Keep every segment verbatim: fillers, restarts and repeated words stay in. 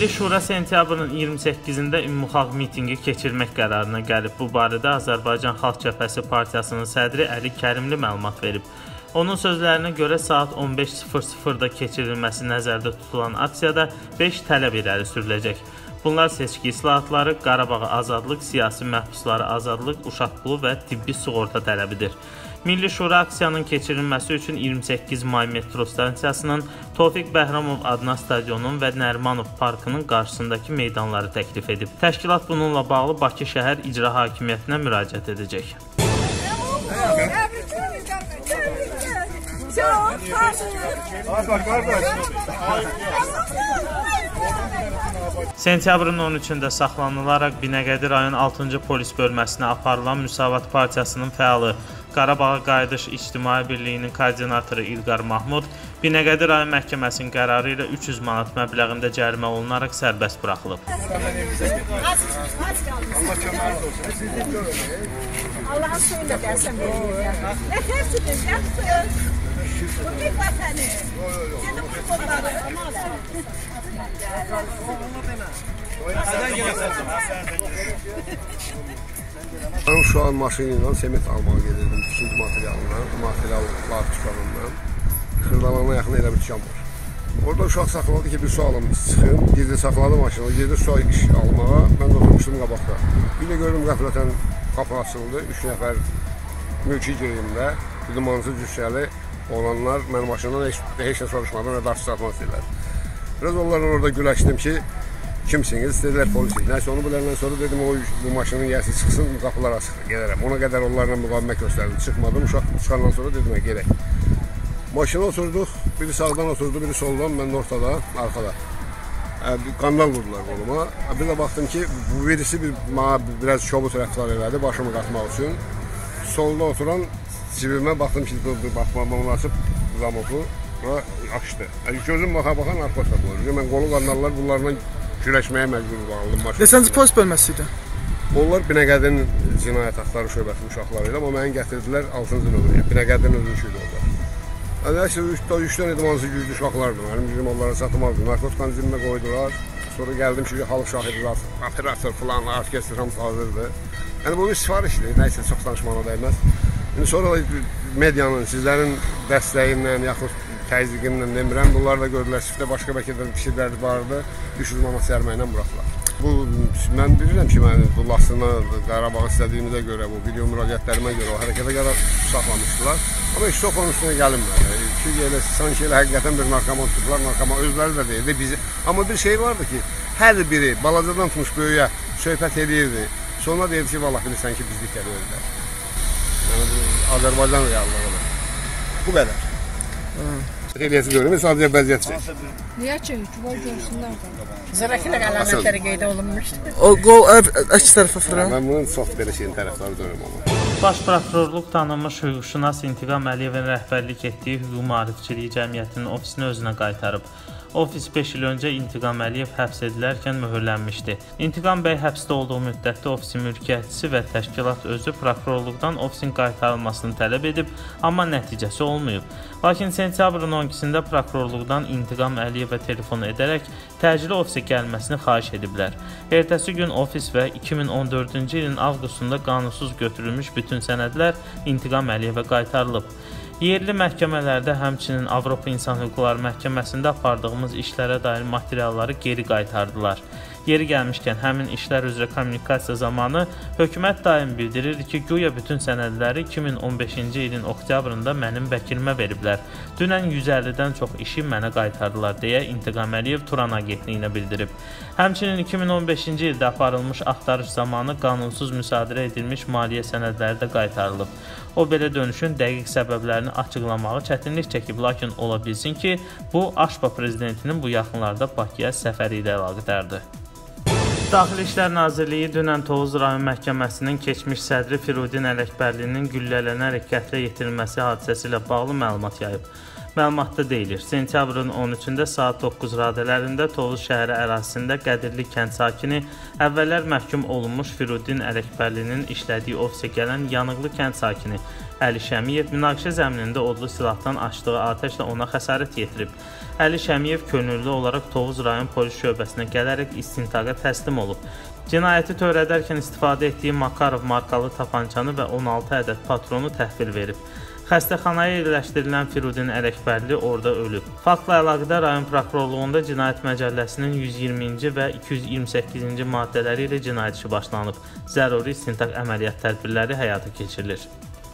Milli Şura sentyabrın iyirmi səkkizində ümumxalq mitinqi keçirmək qərarına gəlib. Bu barədə Azərbaycan Xalq Cəbhəsi Partiyasının sədri Əli Kərimli məlumat verib. Onun sözlərinə görə saat on beş sıfır sıfırda keçirilməsi nəzərdə tutulan aksiyada beş tələb irəli sürüləcək. Bunlar seçki islahatları, Qarabağa azadlıq, siyasi məhbuslara azadlıq, uşaq pulu və tibbi sığorta tələbidir. Milli Şura aksiyanın keçirilməsi üçün iyirmi səkkiz may metro stansiyasının, Tofiq Bəhramov adına stadionun və Nərimanov parkının qarşısındakı meydanları təklif edib. Təşkilat bununla bağlı Bakı şəhər icra hakimiyyətinə müraciət edəcək. Sentyabrın on üçündə saxlanılaraq Binəqədi rayon altıncı polis bölməsinə aparılan Müsavat Partiyasının fəalı, Qarabağa Qayıdış İctimai Birliyinin koordinatoru İlqar Mahmud Binəqədi rayon məhkəməsinin qərarı ilə üç yüz manat məbləğində cərimə olunaraq sərbəst buraxılıb. Allah'ın suyuyla dersen verilir. Ne tersiniz yaptın? Bu bir vatanı. Seni kurtarır. Ben şu an maşınıyla sement almağa gedirdim. İkinci materialından, materiallar tükanından. Xırdalana yaxın elə bir tükan var. Orada uşaq saxladı ki, bir su alım çıxım. Girdi saxladı maşını, girdi su almağa. Ben de oturmuştum qabaqda. Bir de gördüm qəflətən qapı açıldı. Üç nəfər mülki girimdə, dumansız cüssəli olanlar mənim maşından heç, heç nə soruşmadan və daşı satmaq istəyirlər. Biraz onlarla orada güləşdim ki, kimsiniz? Dedilər polisik. Nəysə onu biləndən sonra dedim o bu maşının yəsi çıxsın, qapılar açıq gedərəm. Ona qədər onlarla müqavimət göstərdim. Çıxmadım, uşaq çıxandan sonra dedim gerək. Maşına oturduq, biri sağdan oturdu, biri soldan, mən də ortada, arkada. Qandal vurdular qoluma. Bir də baxdım ki, bu birisi bir, biraz şobut rəftar elədi, başımı qatmaq üçün. Solda oturan cibimə baxdım ki, baxmamı açıb zamofu və açdı. Gözüm baxa-baxa narkotika qoyur. Mən qolu qandallar bunlarla güləşməyə məcbur bağladım maşını. Desəncə polis bölməsi idi? Onlar Binəqədinin cinayət axtarı şöbəsinin uşaqları ilə, amma məni gətirdilər altıncı nömrəyə. Binəqədinin özü üçüydü orada. Nəysə, üç dənə idmansız güclü uşaqlardı. Mənim gücüm onlara satmazdı. Narkotikanı cibimə qoydular. Sonra gəldim ki, xalq şahidi, operator falan, orkestr hamısı hazırdı. Yəni bu bir sifarişdir. Nəysə, çox danışmağına dəyməz. Sonra medianın, sizlərin dəstəyinlə, yaxud təzyiqinlə, demirəm, bunlar da gördülər, çiftdə başqa bəlkə də pişirlər vardı, üç yüz manat sərməylə buraxdılar. Bu, mən bilirəm ki, mən bu lasını Qarabağı istədiyimizə görə, bu video müraciətlərimə görə o hərəkətə qədər saxlamışdılar. Amma heç çox onun üstünə gəlinmədi. Ki, elə, sanki elə həqiqətən bir narkoman tutdular, narkoman özləri də deyildi bizi. Amma bir şey vardı ki, hər biri balacadan tutmuş böyüyə söhbət edirdi. Sonra deyildi ki, vallahi bilirsən ki, bizlik gəlirlər. Yəni, Azərbaycan reallığıdır. Bu qədər. Eləyəsi görürüm, sadəcə bəziyyət çək. Niyə çək? Var görsünlər. Zırəklə əlamətləri qeydə olunmuşdur. O qol əks tərəfə fırra. Mən bunun çox belə şeyin tərəfləri dönüm ama. Baş prokurorluq tanınmış hüquqşünas İntiqam Əliyevin rəhbərlik etdiyi hüquq maarifçiliyi cəmiyyətinin ofisini özünə qaytarıb. Ofis beş il öncə İntiqam Əliyev həbs edilərkən möhürlənmişdi. İntiqam bəy həbsdə olduğu müddətdə ofisin mülkiyyətçisi və təşkilat özü prokurorluqdan ofisin qaytarılmasını tələb edib, amma nəticəsi olmayıb. Lakin sentyabrın on ikisində prokurorluqdan İntiqam Əliyevə telefon edərək təcili ofisə gəlməsini xahiş ediblər. Ertəsi gün ofis və iki min on dördüncü ilin avqustunda qanunsuz götürülmüş bütün sənədlər İntiqam Əliyevə qaytarılıb. Yerli məhkəmələrdə, həmçinin Avropa İnsan Hüquqları Məhkəməsində apardığımız işlərə dair materialları geri qaytardılar. Yeri gəlmişkən, həmin işlər üzrə kommunikasiya zamanı hökumət daim bildirir ki, güya bütün sənədləri iki min on beşinci ilin oktyabrında mənim vəkilimə veriblər. Dünən yüz əllidən çox işi mənə qaytardılar, deyə İntiqam Əliyev Turan agentliyinə bildirib. Həmçinin iki min on beşinci ildə aparılmış axtarış zamanı qanunsuz müsadirə edilmiş maliyyə sənədləri də qaytarılıb. O belə dönüşün dəqiq səbəblərini açıqlamağı çətinlik çəkib, lakin ola bilsin ki, bu Aşpa prezidentinin bu yaxınlarda Bakıya səfəri ilə əlaqədardır. Daxili İşlər Nazirliyi dünən Tovuz rayon məhkəməsinin keçmiş sədri Firudin Ələkbərlinin güllələnərək qətlə yetirilməsi hadisəsi ilə bağlı məlumat yayıb. Məlumatda deyilir, sentyabrın on üçündə saat doqquz radələrində Tovuz şəhəri ərazisində Qədirli kənd sakini əvvəllər məhkum olunmuş Firudin Ələkbərlinin işlədiyi ofisə gələn yanıqlı kənd sakini Əli Şəmiyev münaqişə zəminində odlu silahdan açdığı atəşlə ona xəsarət yetirib. Əli Şəmiyev könüllü olaraq Tovuz rayon polis şöbəsinə gələrək istintaqa təslim olub. Cinayəti törədərkən istifadə etdiyi Makarov markalı tapançanı və on altı ədəd patronu təhvil verib. Xəstəxanaya yerləşdirilən Firudin Ələkbərli orada ölüb. Faktla əlaqədar rayon prokurorluğunda Cinayət Məcəlləsinin yüz iyirminci və iki yüz iyirmi səkkizinci maddələri ilə cinayət işi başlanıb. Zəruri istintaq əməliyyat tədbirləri həyata keçirilir.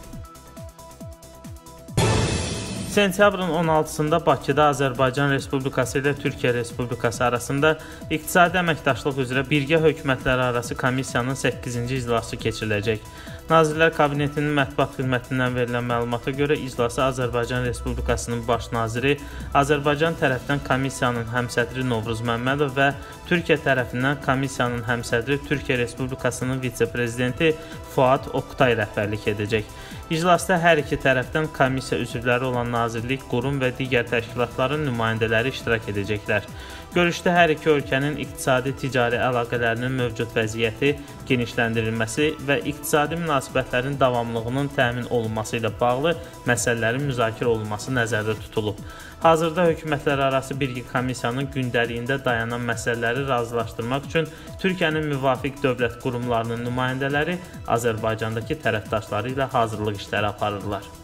Sentyabrın on altısında Bakıda Azərbaycan Respublikası ilə Türkiyə Respublikası arasında İqtisadi Əməkdaşlıq üzrə Birgə Hökumətləri Arası Komissiyanın səkkizinci iclası keçiriləcək. Nazirlər Kabinetinin mətbuat xidmətindən verilən məlumata görə iclası Azərbaycan Respublikasının baş naziri, Azərbaycan tərəfindən komissiyanın həmsədri Novruz Məmmədov və Türkiyə tərəfindən komissiyanın həmsədri Türkiyə Respublikasının vitse-prezidenti Fuad Oktay rəhbərlik edəcək. İclasda hər iki tərəfdən komissiya üzvləri olan nazirlik, qurum və digər təşkilatların nümayəndələri iştirak edəcəklər. Görüşdə hər iki ölkənin iqtisadi-ticari əlaqələrinin mövcud vəziyyəti, genişləndirilməsi və iqtisadi münasibətlərin davamlılığının təmin olunması ilə bağlı məsələlərin müzakirə olunması nəzərdə tutulub. Hazırda hökumətlərarası birgə komissiyanın gündəliyində dayanan məsələləri razılaşdırmaq üçün Türkiyənin müvafiq dövlət qurumlarının nümayəndələri Azərbaycandakı tərəfdaşları ilə hazırlıq işləri aparırlar.